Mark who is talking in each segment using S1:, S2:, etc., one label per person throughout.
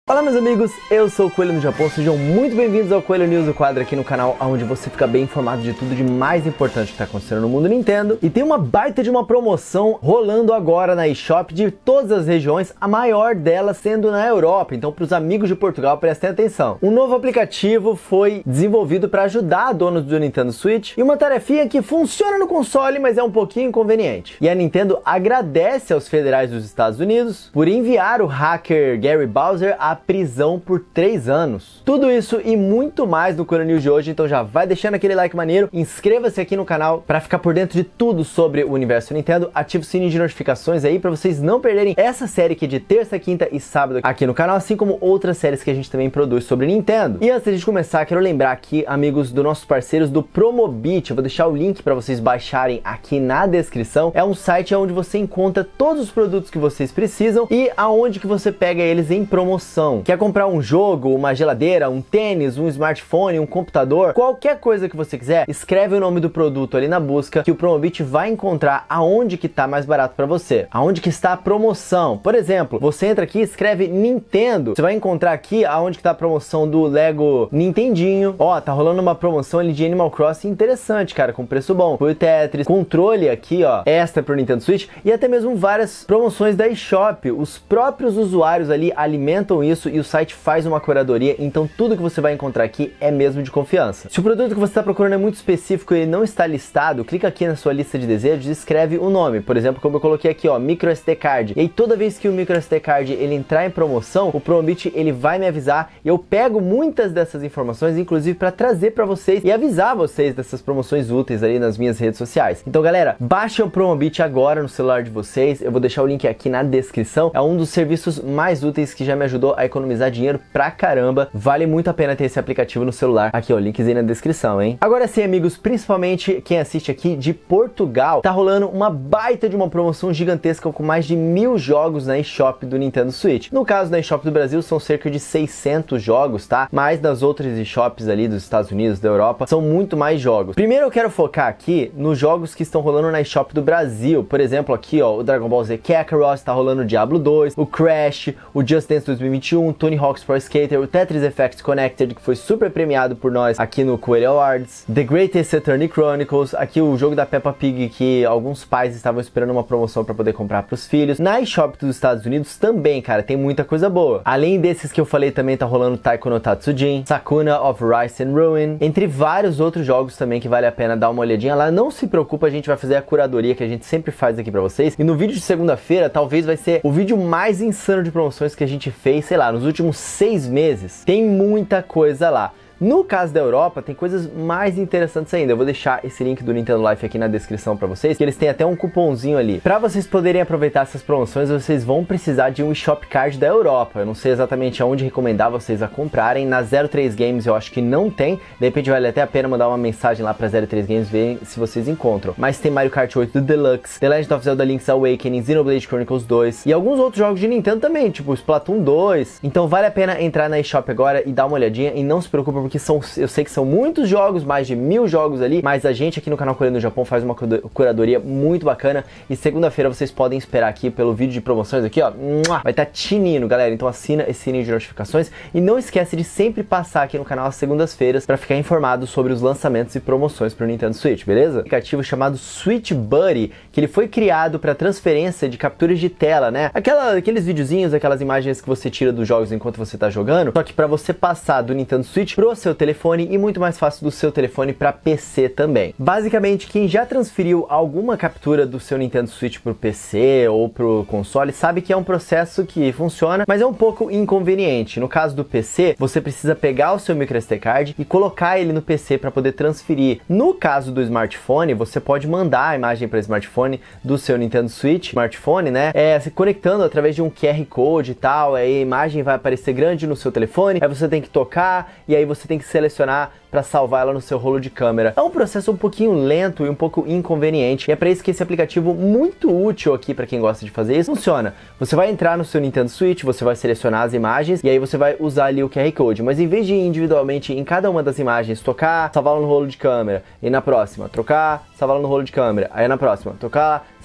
S1: Olá meus amigos, eu sou o Coelho no Japão, sejam muito bem-vindos ao Coelho News, o quadro aqui no canal onde você fica bem informado de tudo de mais importante que está acontecendo no mundo Nintendo. E tem uma baita de uma promoção rolando agora na eShop de todas as regiões, a maior delas sendo na Europa, então para os amigos de Portugal prestem atenção. Um novo aplicativo foi desenvolvido para ajudar donos do Nintendo Switch e uma tarefinha que funciona no console, mas é um pouquinho inconveniente. E a Nintendo agradece aos federais dos Estados Unidos por enviar o hacker Gary Bowser à prisão por 3 anos. Tudo isso e muito mais no Coelho News de hoje, então já vai deixando aquele like maneiro, inscreva-se aqui no canal para ficar por dentro de tudo sobre o universo Nintendo, ative o sininho de notificações aí para vocês não perderem essa série aqui de terça, quinta e sábado aqui no canal, assim como outras séries que a gente também produz sobre Nintendo. E antes de começar, quero lembrar aqui, amigos, dos nossos parceiros do Promobit, eu vou deixar o link para vocês baixarem aqui na descrição. É um site onde você encontra todos os produtos que vocês precisam e aonde que você pega eles em promoção. Quer comprar um jogo, uma geladeira, um tênis, um smartphone, um computador, qualquer coisa que você quiser, escreve o nome do produto ali na busca que o Promobit vai encontrar aonde que tá mais barato para você, aonde que está a promoção. Por exemplo, você entra aqui e escreve Nintendo, você vai encontrar aqui aonde que tá a promoção do Lego Nintendinho. Ó, tá rolando uma promoção ali de Animal Crossing interessante, cara, com preço bom. Foi o Tetris, controle aqui, ó, extra pro Nintendo Switch e até mesmo várias promoções da eShop. Os próprios usuários ali alimentam isso e o site faz uma curadoria, então tudo que você vai encontrar aqui é mesmo de confiança. Se o produto que você está procurando é muito específico e ele não está listado, clica aqui na sua lista de desejos e escreve o nome. Por exemplo, como eu coloquei aqui, ó, micro SD card. E aí toda vez que o micro SD card ele entrar em promoção, o Promobit ele vai me avisar e eu pego muitas dessas informações, inclusive para trazer para vocês e avisar vocês dessas promoções úteis ali nas minhas redes sociais. Então galera, baixa o Promobit agora no celular de vocês, eu vou deixar o link aqui na descrição. É um dos serviços mais úteis que já me ajudou a economizar dinheiro pra caramba. Vale muito a pena ter esse aplicativo no celular. Aqui, ó, links aí na descrição, hein? Agora sim, amigos, principalmente quem assiste aqui de Portugal, tá rolando uma baita de uma promoção gigantesca com mais de 1000 jogos na eShop do Nintendo Switch. No caso da eShop do Brasil, são cerca de 600 jogos, tá? Mas nas outras eShops ali dos Estados Unidos, da Europa, são muito mais jogos. Primeiro eu quero focar aqui nos jogos que estão rolando na eShop do Brasil. Por exemplo, aqui, ó, o Dragon Ball Z Kakarot, tá rolando o Diablo 2, o Crash, o Just Dance 2021, Tony Hawk's Pro Skater, o Tetris Effect Connected, que foi super premiado por nós aqui no Coelho Awards, The Greatest Attorney Chronicles, aqui o jogo da Peppa Pig que alguns pais estavam esperando uma promoção para poder comprar para os filhos. Na eShop dos Estados Unidos também, cara, tem muita coisa boa. Além desses que eu falei, também tá rolando Taiko no Tatsujin, Sakuna of Rise and Ruin, entre vários outros jogos também que vale a pena dar uma olhadinha lá. Não se preocupa, a gente vai fazer a curadoria que a gente sempre faz aqui para vocês. E no vídeo de segunda-feira, talvez vai ser o vídeo mais insano de promoções que a gente fez, sei lá, nos últimos 6 meses. Tem muita coisa lá. No caso da Europa, tem coisas mais interessantes ainda. Eu vou deixar esse link do Nintendo Life aqui na descrição para vocês, que eles têm até um cupomzinho ali. Para vocês poderem aproveitar essas promoções, vocês vão precisar de um eShop Card da Europa. Eu não sei exatamente aonde recomendar vocês a comprarem. Na 03 Games eu acho que não tem. De repente vale até a pena mandar uma mensagem lá para 03 Games, ver se vocês encontram. Mas tem Mario Kart 8 do Deluxe, The Legend of Zelda Link's Awakening, Xenoblade Chronicles 2 e alguns outros jogos de Nintendo também, tipo Splatoon 2. Então vale a pena entrar na eShop agora e dar uma olhadinha. E não se preocupe, porque eu sei que são muitos jogos, mais de 1000 jogos ali, mas a gente aqui no canal Coelho no Japão faz uma curadoria muito bacana e segunda-feira vocês podem esperar aqui pelo vídeo de promoções aqui, ó, vai estar tinindo, galera, então assina esse sininho de notificações e não esquece de sempre passar aqui no canal às segundas-feiras para ficar informado sobre os lançamentos e promoções para o Nintendo Switch, beleza? Um aplicativo chamado Switch Buddy, que ele foi criado para transferência de capturas de tela, né? Aqueles videozinhos, aquelas imagens que você tira dos jogos enquanto você tá jogando, só que para você passar do Nintendo Switch pro seu telefone e muito mais fácil do seu telefone para PC também. Basicamente, quem já transferiu alguma captura do seu Nintendo Switch pro PC ou pro console sabe que é um processo que funciona, mas é um pouco inconveniente. No caso do PC, você precisa pegar o seu microSD card e colocar ele no PC para poder transferir. No caso do smartphone, você pode mandar a imagem para o smartphone do seu Nintendo Switch, smartphone, né? Se conectando através de um QR Code e tal, aí a imagem vai aparecer grande no seu telefone, aí você tem que tocar e aí você tem que selecionar para salvar ela no seu rolo de câmera. É um processo um pouquinho lento e um pouco inconveniente, e é para isso que esse aplicativo muito útil aqui para quem gosta de fazer isso funciona. Você vai entrar no seu Nintendo Switch, você vai selecionar as imagens e aí você vai usar ali o QR Code, mas em vez de ir individualmente em cada uma das imagens, tocar, salvar ela no rolo de câmera, e na próxima, trocar, salvar ela no rolo de câmera, aí na próxima, tocar,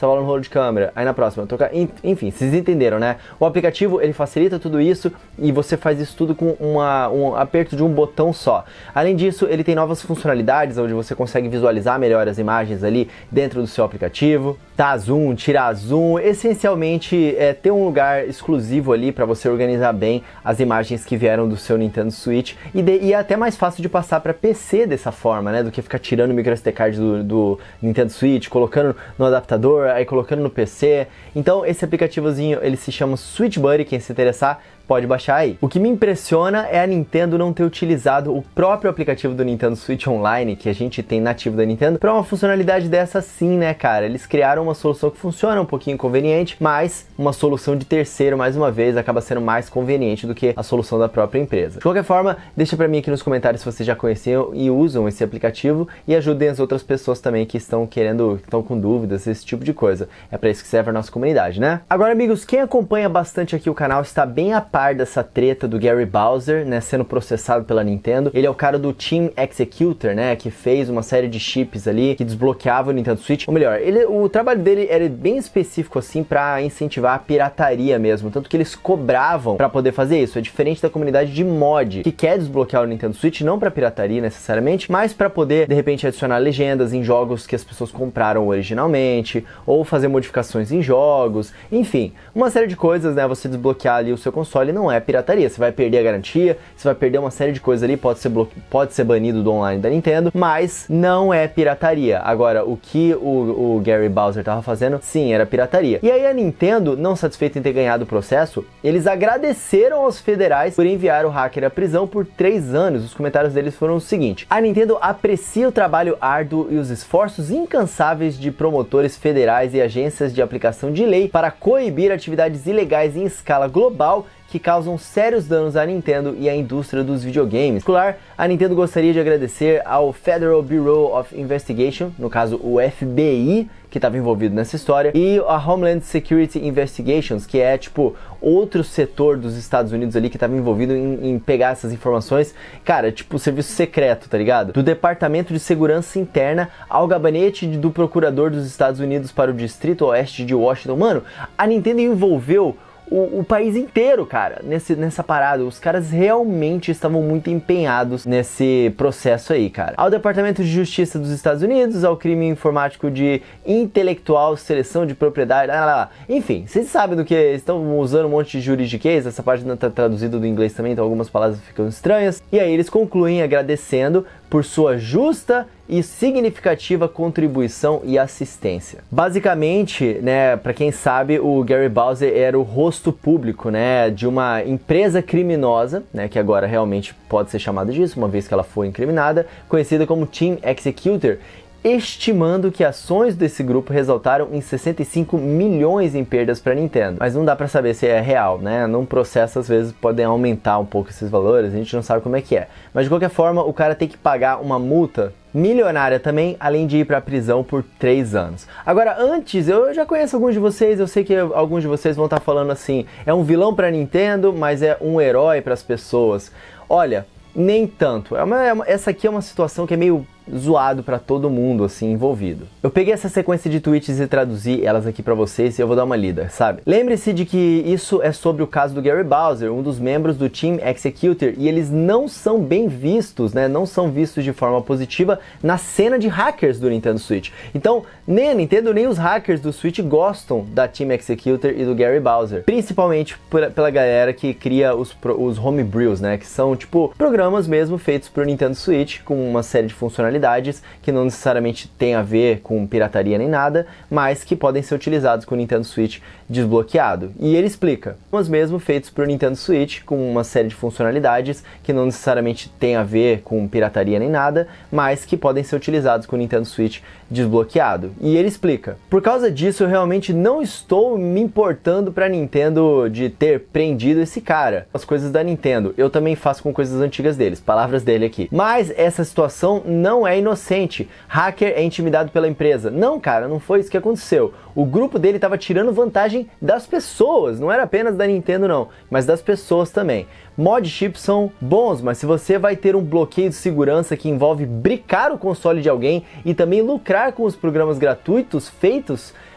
S1: salvar no rolo de câmera, aí na próxima, trocar, enfim, vocês entenderam, né? O aplicativo, ele facilita tudo isso e você faz isso tudo com um aperto de um botão só. Além disso, ele tem novas funcionalidades, onde você consegue visualizar melhor as imagens ali dentro do seu aplicativo, dar zoom, tirar zoom, essencialmente ter um lugar exclusivo ali para você organizar bem as imagens que vieram do seu Nintendo Switch e é até mais fácil de passar para PC dessa forma, né, do que ficar tirando o micro SD card do Nintendo Switch, colocando no adaptador, aí colocando no PC. Então esse aplicativozinho, ele se chama Switch Buddy, quem se interessar pode baixar aí. O que me impressiona é a Nintendo não ter utilizado o próprio aplicativo do Nintendo Switch Online, que a gente tem nativo da Nintendo, para uma funcionalidade dessa sim, né, cara? Eles criaram uma solução que funciona um pouquinho inconveniente, mas uma solução de terceiro, mais uma vez, acaba sendo mais conveniente do que a solução da própria empresa. De qualquer forma, deixa pra mim aqui nos comentários se vocês já conheciam e usam esse aplicativo e ajudem as outras pessoas também que estão com dúvidas, esse tipo de coisa. É pra isso que serve a nossa comunidade, né? Agora, amigos, quem acompanha bastante aqui o canal está bem a par dessa treta do Gary Bowser, né, sendo processado pela Nintendo. Ele é o cara do Team Executor, né, que fez uma série de chips ali que desbloqueava o Nintendo Switch. Ou melhor, o trabalho dele era bem específico assim para incentivar a pirataria mesmo, tanto que eles cobravam para poder fazer isso. É diferente da comunidade de mod, que quer desbloquear o Nintendo Switch não para pirataria necessariamente, mas para poder de repente adicionar legendas em jogos que as pessoas compraram originalmente, ou fazer modificações em jogos, enfim, uma série de coisas, né, você desbloquear ali o seu console não é pirataria, você vai perder a garantia, você vai perder uma série de coisas ali, pode ser banido do online da Nintendo, mas não é pirataria. Agora, o que o Gary Bowser tava fazendo, sim, era pirataria. E aí a Nintendo, não satisfeita em ter ganhado o processo, eles agradeceram aos federais por enviar o hacker à prisão por 3 anos. Os comentários deles foram o seguinte: a Nintendo aprecia o trabalho árduo e os esforços incansáveis de promotores federais e agências de aplicação de lei para coibir atividades ilegais em escala global que causam sérios danos à Nintendo e à indústria dos videogames. Em particular, a Nintendo gostaria de agradecer ao Federal Bureau of Investigation, no caso o FBI, que estava envolvido nessa história, e a Homeland Security Investigations, que é tipo outro setor dos Estados Unidos ali que estava envolvido em pegar essas informações, cara, tipo serviço secreto, tá ligado? Do Departamento de Segurança Interna ao gabinete do Procurador dos Estados Unidos para o Distrito Oeste de Washington. Mano, a Nintendo envolveu o país inteiro, cara, nessa parada. Os caras realmente estavam muito empenhados nesse processo aí, cara. Ao Departamento de Justiça dos Estados Unidos, ao crime informático de intelectual, seleção de propriedade, enfim, vocês sabem do que estão usando um monte de juridiquês. Essa parte não tá traduzida do inglês também, então algumas palavras ficam estranhas. E aí eles concluem agradecendo por sua justa e significativa contribuição e assistência. Basicamente, né, para quem sabe, o Gary Bowser era o rosto público, né, de uma empresa criminosa, né, que agora realmente pode ser chamada disso, uma vez que ela foi incriminada, conhecida como Team Executor, estimando que ações desse grupo resultaram em 65 milhões em perdas para a Nintendo. Mas não dá para saber se é real, né? Num processo, às vezes, podem aumentar um pouco esses valores, a gente não sabe como é que é. Mas, de qualquer forma, o cara tem que pagar uma multa milionária também, além de ir para a prisão por 3 anos. Agora, antes, eu já conheço alguns de vocês, eu sei que alguns de vocês vão estar falando assim, é um vilão para a Nintendo, mas é um herói para as pessoas. Olha, nem tanto. Essa aqui é uma situação que é meio zoado pra todo mundo, assim, envolvido. Eu peguei essa sequência de tweets e traduzi elas aqui pra vocês e eu vou dar uma lida, sabe? Lembre-se de que isso é sobre o caso do Gary Bowser, um dos membros do Team Executor, e eles não são bem vistos, né? Não são vistos de forma positiva na cena de hackers do Nintendo Switch. Então, nem a Nintendo, nem os hackers do Switch gostam da Team Executor e do Gary Bowser. Principalmente pela galera que cria os homebrews, né? Que são, tipo, programas mesmo feitos pro Nintendo Switch, com uma série de funcionalidades que não necessariamente tem a ver com pirataria nem nada, mas que podem ser utilizados com o Nintendo Switch desbloqueado. E ele explica, mas mesmo feitos para o Nintendo Switch, com uma série de funcionalidades que não necessariamente tem a ver com pirataria nem nada, mas que podem ser utilizados com o Nintendo Switch desbloqueado. E ele explica, por causa disso eu realmente não estou me importando para a Nintendo de ter prendido esse cara. As coisas da Nintendo, eu também faço com coisas antigas deles, palavras dele aqui. Mas essa situação não é inocente. Hacker é intimidado pela empresa. Não, cara, não foi isso que aconteceu. O grupo dele estava tirando vantagem das pessoas, não era apenas da Nintendo não, mas das pessoas também. Mod chips são bons, mas se você vai ter um bloqueio de segurança que envolve bricar o console de alguém e também lucrar com os programas gratuitos feitos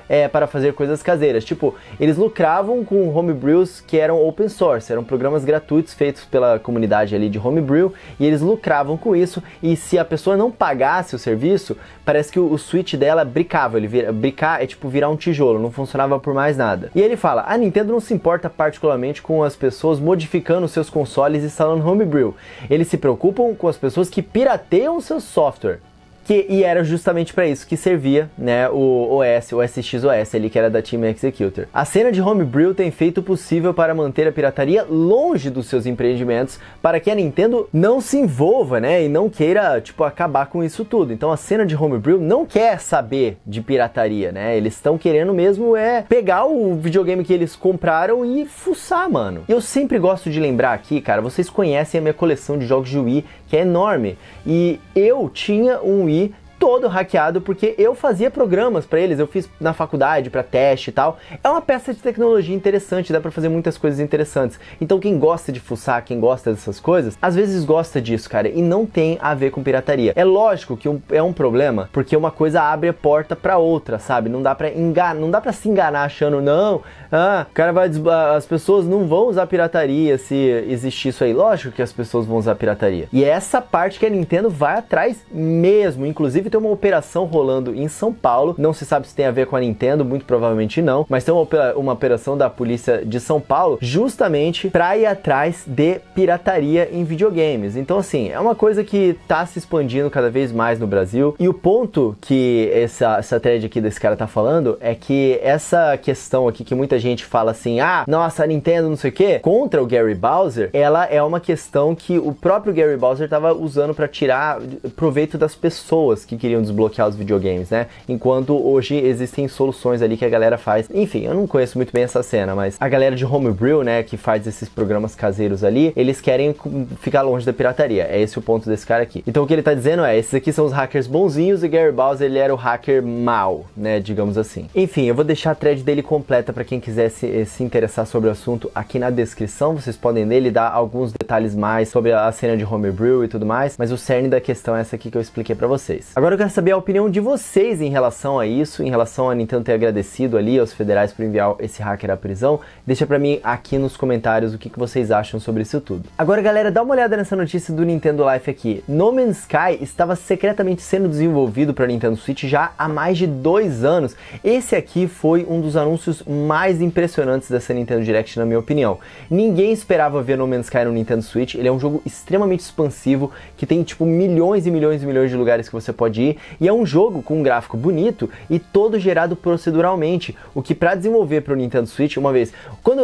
S1: para fazer coisas caseiras. Tipo, eles lucravam com homebrews que eram open source, eram programas gratuitos feitos pela comunidade ali de homebrew, e eles lucravam com isso, e se a pessoa não pagasse o serviço, parece que o switch dela bricava, bricar é tipo virar um tijolo, não funcionava por mais nada. E ele fala, a Nintendo não se importa particularmente com as pessoas modificando seus consoles e instalando homebrew, eles se preocupam com as pessoas que pirateiam seu software. E era justamente para isso que servia, né, o SXOS ali, que era da Team Executor. A cena de homebrew tem feito o possível para manter a pirataria longe dos seus empreendimentos, para que a Nintendo não se envolva, né, e não queira, tipo, acabar com isso tudo. Então a cena de homebrew não quer saber de pirataria, né, eles estão querendo mesmo pegar o videogame que eles compraram e fuçar, mano. E eu sempre gosto de lembrar aqui, cara, vocês conhecem a minha coleção de jogos de Wii, que é enorme, e eu tinha um Wii todo hackeado porque eu fazia programas para eles, eu fiz na faculdade para teste e tal. É uma peça de tecnologia interessante, dá para fazer muitas coisas interessantes. Então quem gosta de fuçar, quem gosta dessas coisas, às vezes gosta disso, cara, e não tem a ver com pirataria. É lógico que é um problema, porque uma coisa abre a porta para outra, sabe? Não dá para enganar, não dá para se enganar achando não, o cara as pessoas não vão usar pirataria se existir isso aí. Lógico que as pessoas vão usar pirataria. E é essa parte que a Nintendo vai atrás mesmo, inclusive tem uma operação rolando em São Paulo, não se sabe se tem a ver com a Nintendo, muito provavelmente não, mas tem uma operação da polícia de São Paulo justamente para ir atrás de pirataria em videogames. Então assim, é uma coisa que tá se expandindo cada vez mais no Brasil, e o ponto que essa thread aqui desse cara tá falando é que essa questão aqui que muita gente fala assim, nossa, a Nintendo não sei o que, contra o Gary Bowser, ela é uma questão que o próprio Gary Bowser tava usando para tirar proveito das pessoas que queriam desbloquear os videogames, né? Enquanto hoje existem soluções ali que a galera faz. Enfim, eu não conheço muito bem essa cena, mas a galera de homebrew, né, que faz esses programas caseiros ali, eles querem ficar longe da pirataria. É esse o ponto desse cara aqui. Então o que ele tá dizendo é, esses aqui são os hackers bonzinhos e Gary Bowser, ele era o hacker mau, né, digamos assim. Enfim, eu vou deixar a thread dele completa para quem quiser se interessar sobre o assunto aqui na descrição. Vocês podem ler, ele dá alguns detalhes mais sobre a cena de homebrew e tudo mais, mas o cerne da questão é essa aqui que eu expliquei para vocês. Agora eu quero saber a opinião de vocês em relação a isso, em relação a Nintendo ter agradecido ali aos federais por enviar esse hacker à prisão. Deixa pra mim aqui nos comentários o que vocês acham sobre isso tudo. Agora, galera, dá uma olhada nessa notícia do Nintendo Life aqui. No Man's Sky estava secretamente sendo desenvolvido para Nintendo Switch já há mais de 2 anos. Esse aqui foi um dos anúncios mais impressionantes dessa Nintendo Direct, na minha opinião. Ninguém esperava ver No Man's Sky no Nintendo Switch. Ele é um jogo extremamente expansivo, que tem tipo milhões e milhões e milhões de lugares que você pode ir, e é um jogo com um gráfico bonito e todo gerado proceduralmente, o que para desenvolver para o Nintendo Switch, uma vez,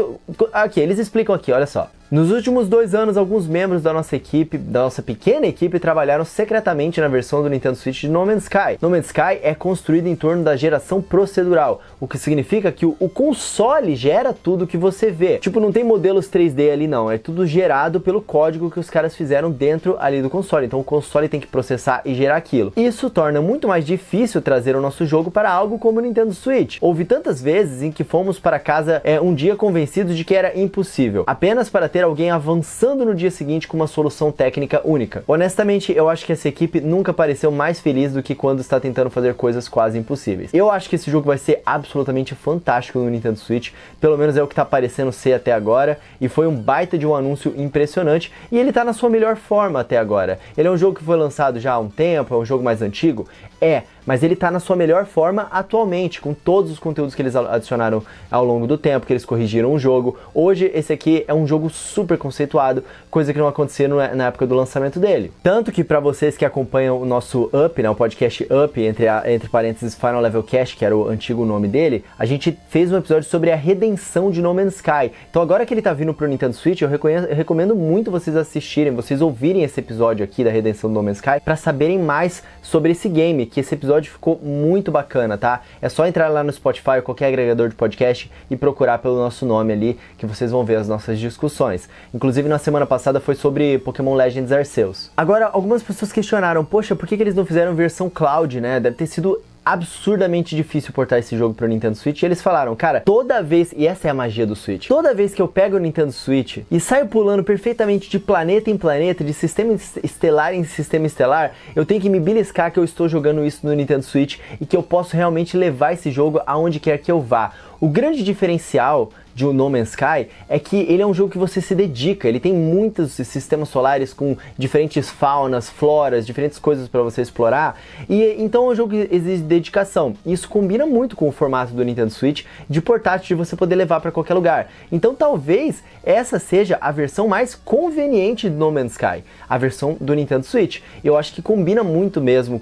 S1: aqui, eles explicam aqui, olha só. Nos últimos 2 anos, alguns membros da nossa equipe, da nossa pequena equipe, trabalharam secretamente na versão do Nintendo Switch de No Man's Sky. No Man's Sky é construído em torno da geração procedural, o que significa que o console gera tudo que você vê. Tipo, não tem modelos 3D ali não, é tudo gerado pelo código que os caras fizeram dentro ali do console. Então o console tem que processar e gerar aquilo. Isso torna muito mais difícil trazer o nosso jogo para algo como o Nintendo Switch. Houve tantas vezes em que fomos para casa um dia convencidos de que era impossível, apenas para ter alguém avançando no dia seguinte com uma solução técnica única. Honestamente, eu acho que essa equipe nunca pareceu mais feliz do que quando está tentando fazer coisas quase impossíveis. Eu acho que esse jogo vai ser absolutamente fantástico no Nintendo Switch, pelo menos é o que está parecendo ser até agora, e foi um baita de um anúncio impressionante, e ele está na sua melhor forma até agora. Ele é um jogo que foi lançado já há um tempo, é um jogo mais antigo? Mas ele tá na sua melhor forma atualmente, com todos os conteúdos que eles adicionaram ao longo do tempo, que eles corrigiram o jogo. Hoje, esse aqui é um jogo super conceituado, coisa que não acontecia na época do lançamento dele. Tanto que para vocês que acompanham o nosso Up, né, o podcast Up, entre parênteses Final Level Cast, que era o antigo nome dele, a gente fez um episódio sobre a redenção de No Man's Sky. Então agora que ele tá vindo pro Nintendo Switch, eu recomendo muito vocês assistirem, vocês ouvirem esse episódio aqui da redenção do No Man's Sky, para saberem mais sobre esse game, que esse episódio ficou muito bacana, tá? É só entrar lá no Spotify ou qualquer agregador de podcast e procurar pelo nosso nome ali, que vocês vão ver as nossas discussões. Inclusive, na semana passada foi sobre Pokémon Legends Arceus. Agora, algumas pessoas questionaram, poxa, por que eles não fizeram versão cloud, né? Deve ter sido absurdamente difícil portar esse jogo pro Nintendo Switch. E eles falaram, cara, toda vez, e essa é a magia do Switch, toda vez que eu pego o Nintendo Switch e saio pulando perfeitamente de planeta em planeta, de sistema estelar em sistema estelar, eu tenho que me beliscar que eu estou jogando isso no Nintendo Switch e que eu posso realmente levar esse jogo aonde quer que eu vá. O grande diferencial de No Man's Sky é que ele é um jogo que você se dedica, ele tem muitos sistemas solares com diferentes faunas, floras, diferentes coisas para você explorar, e então é um jogo que exige dedicação. Isso combina muito com o formato do Nintendo Switch de portátil, de você poder levar para qualquer lugar. Então talvez essa seja a versão mais conveniente de No Man's Sky, a versão do Nintendo Switch. Eu acho que combina muito mesmo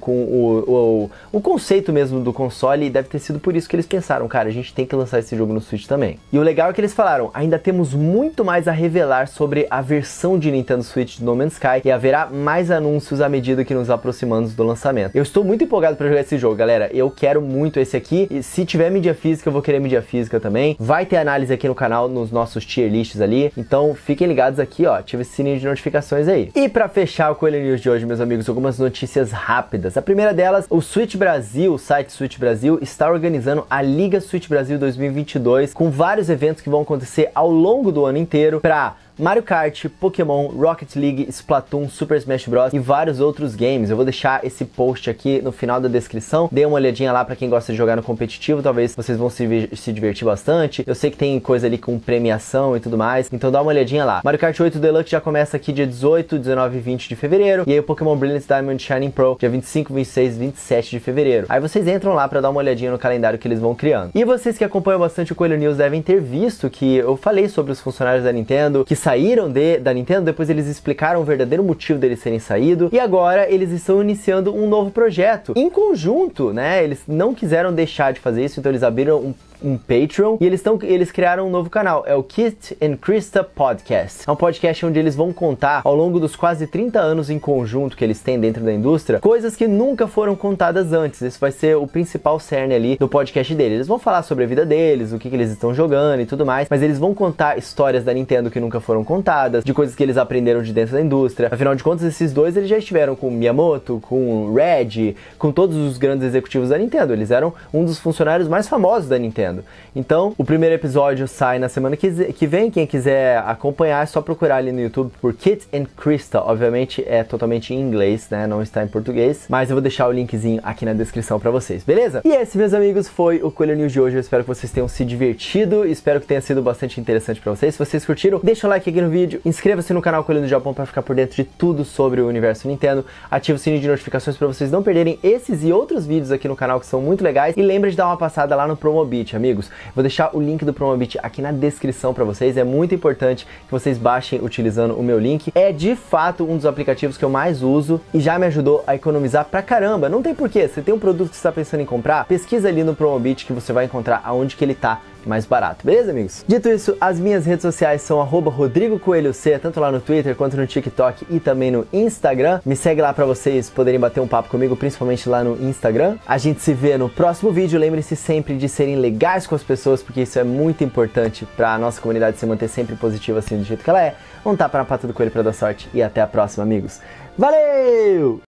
S1: com o conceito mesmo do console, e deve ter sido por isso que eles pensaram, cara, a gente tem que lançar esse jogo no Switch também. E o legal é que eles falaram, ainda temos muito mais a revelar sobre a versão de Nintendo Switch de No Man's Sky, e haverá mais anúncios à medida que nos aproximamos do lançamento. Eu estou muito empolgado para jogar esse jogo, galera. Eu quero muito esse aqui, e se tiver mídia física, eu vou querer mídia física também. Vai ter análise aqui no canal, nos nossos tier lists ali, então fiquem ligados aqui, ó, ative esse sininho de notificações aí. E para fechar o Coelho News de hoje, meus amigos, algumas notícias rápidas. A primeira delas, o Switch Brasil, o site Switch Brasil, está organizando a Liga Switch Brasil 2022, com vários eventos que vão acontecer ao longo do ano inteiro para Mario Kart, Pokémon, Rocket League, Splatoon, Super Smash Bros. E vários outros games. Eu vou deixar esse post aqui no final da descrição. Dê uma olhadinha lá pra quem gosta de jogar no competitivo. Talvez vocês vão se divertir bastante. Eu sei que tem coisa ali com premiação e tudo mais. Então dá uma olhadinha lá. Mario Kart 8 Deluxe já começa aqui dia 18, 19 e 20 de fevereiro. E aí o Pokémon Brilliant Diamond Shining Pro dia 25, 26 e 27 de fevereiro. Aí vocês entram lá pra dar uma olhadinha no calendário que eles vão criando. E vocês que acompanham bastante o Coelho News devem ter visto que eu falei sobre os funcionários da Nintendo que saíram da Nintendo, depois eles explicaram o verdadeiro motivo deles terem saído, e agora eles estão iniciando um novo projeto em conjunto, né? Eles não quiseram deixar de fazer isso, então eles abriram um Patreon, e eles criaram um novo canal, é o Kit and Krista Podcast. É um podcast onde eles vão contar, ao longo dos quase 30 anos em conjunto que eles têm dentro da indústria, coisas que nunca foram contadas antes. Esse vai ser o principal cerne ali do podcast deles. Eles vão falar sobre a vida deles, o que eles estão jogando e tudo mais, mas eles vão contar histórias da Nintendo que nunca foram contadas, de coisas que eles aprenderam de dentro da indústria. Afinal de contas, esses dois, eles já estiveram com o Miyamoto, com o Reggie, com todos os grandes executivos da Nintendo. Eles eram um dos funcionários mais famosos da Nintendo. Então, o primeiro episódio sai na semana que vem. Quem quiser acompanhar, é só procurar ali no YouTube por Kit and Krista. Obviamente é totalmente em inglês, né? Não está em português, mas eu vou deixar o linkzinho aqui na descrição pra vocês, beleza? E esse, meus amigos, foi o Coelho News de hoje. Eu espero que vocês tenham se divertido, espero que tenha sido bastante interessante pra vocês. Se vocês curtiram, deixa o like aqui no vídeo, inscreva-se no canal Coelho do Japão pra ficar por dentro de tudo sobre o universo Nintendo, ative o sininho de notificações pra vocês não perderem esses e outros vídeos aqui no canal que são muito legais, e lembre de dar uma passada lá no Promobit, amigos. Vou deixar o link do Promobit aqui na descrição pra vocês, é muito importante que vocês baixem utilizando o meu link. É de fato um dos aplicativos que eu mais uso e já me ajudou a economizar pra caramba. Não tem porquê, você tem um produto que você está pensando em comprar, pesquisa ali no Promobit que você vai encontrar aonde que ele tá mais barato, beleza, amigos? Dito isso, as minhas redes sociais são @RodrigoCoelhoC, tanto lá no Twitter quanto no TikTok e também no Instagram. Me segue lá pra vocês poderem bater um papo comigo, principalmente lá no Instagram. A gente se vê no próximo vídeo. Lembre-se sempre de serem legais com as pessoas, porque isso é muito importante pra nossa comunidade se manter sempre positiva assim do jeito que ela é. Um tapa na pata do coelho pra dar sorte e até a próxima, amigos. Valeu!